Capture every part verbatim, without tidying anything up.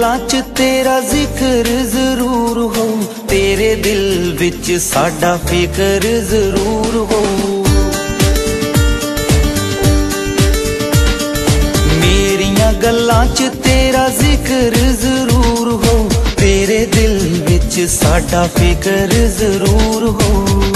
गल्लां च तेरा जिक्र जरूर हो, तेरे दिल विच साडा फिक्र जरूर हो। मेरियां गल्लां च तेरा जिक्र जरूर हो, तेरे दिल विच साडा फिक्र जरूर हो।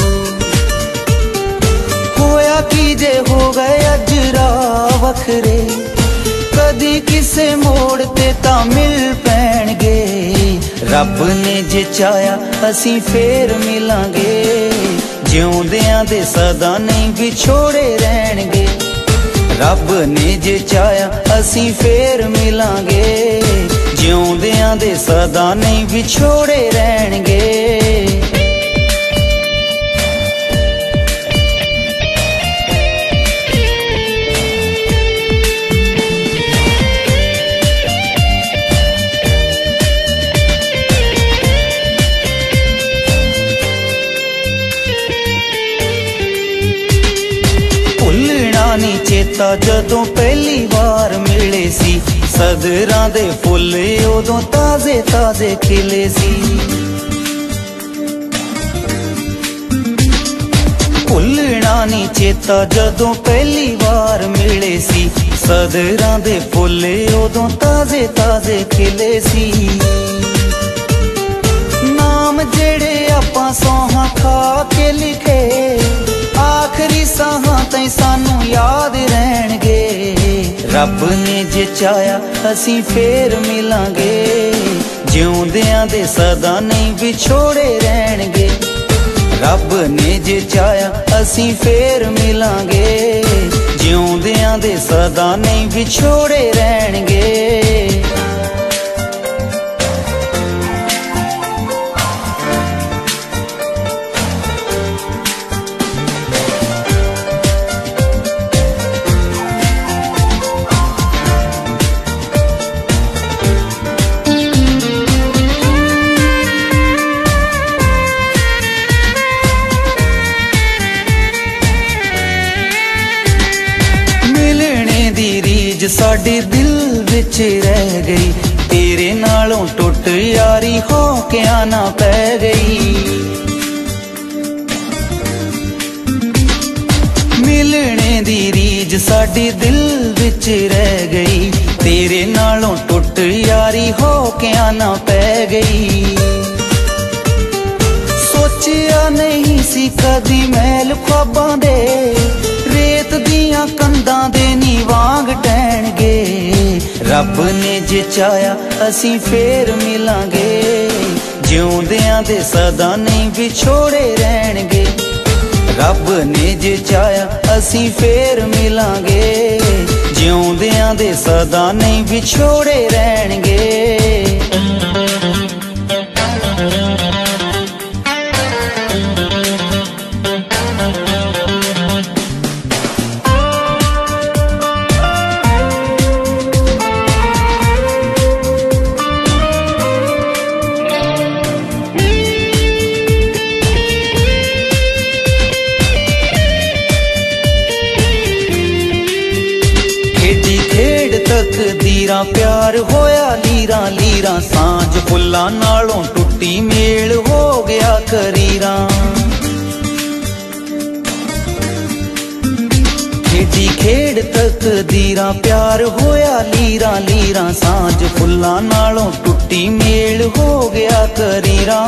होया की जे हो गए अज राह वखरे, कदी किसे मोड़ ते तां मिल पैणगे। रब ने जे चाया असीं फेर मिलांगे, जिउंदियां दे सदा नहीं विछोड़े रहणगे। रब ने जे चाया असीं फेर मिलांगे, जिउंदियां दे सदा नहीं विछोड़े रहणगे। नी चेता जदों पहली बार मिले सी, सदरां दे फुल उदों ताजे ताजे खिले सी। भुलना नी चेता जदों पहली बार मिले सी, सदरां दे फुल उदों ताजे ताजे खिले सी। नाम जेड़े आपां सौहां खा के लिखे, आखरी साहां ताईं सानू याद रहणगे। रब ने जे चाया असीं फेर मिलांगे, जिउंदियां दे सदा नहीं विछोड़े रहणगे। रब ने जे चाया असीं फेर मिलांगे, जिउंदियां दे सदा नहीं विछोड़े रहणगे। साडे दिल विच रह गई, तेरे नालों टुट यारी हो के आना पै गई। मिलने दी रीज साडे दिल विच रह गई, तेरे नालों टुट यारी हो के आना पै गई। सोचिया नहीं सी कदी मैल ख्वाबां दे, रेत दियां कंधां दे नी वांग टहणगे। रब ने जे चाया असीं फेर मिलांगे, जिउंदियां दे सदा नहीं विछोड़े रहणगे। रब ने जे चाया असीं फेर मिलांगे, जिउंदियां दे सदा नहीं विछोड़े रहणगे। तकदीरां प्यार होया लीरां लीरां, सांझ फुल्लां नालों टुटी मेल हो गया करीरां। खेडी खेड तकदीरां प्यार होया लीरां लीरां, सांझ फुल्लां नालों टुटी मेल हो गया करीरां।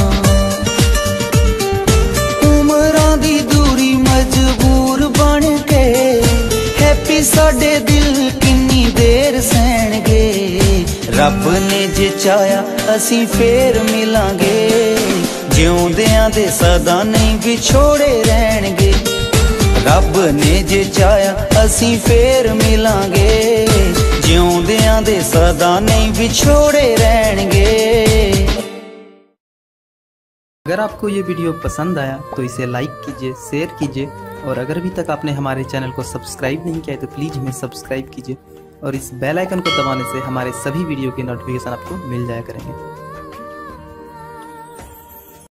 उमरां दी दूरी मजबूर बन के, हैप्पी साडे दिल किन्नी देर सहणगे। रब ने जे चाया असीं फेर मिलांगे, जिउंदियां दे सदा नहीं विछोड़े रहणगे। रब ने जे चाया असीं फेर मिलांगे, जिउंदियां दे सदा नहीं विछोड़े रहणगे। अगर आपको ये वीडियो पसंद आया तो इसे लाइक कीजिए, शेयर कीजिए, और अगर अभी तक आपने हमारे चैनल को सब्सक्राइब नहीं किया है तो प्लीज़ हमें सब्सक्राइब कीजिए और इस बेल आइकन को दबाने से हमारे सभी वीडियो के नोटिफिकेशन आपको मिल जाया करेंगे।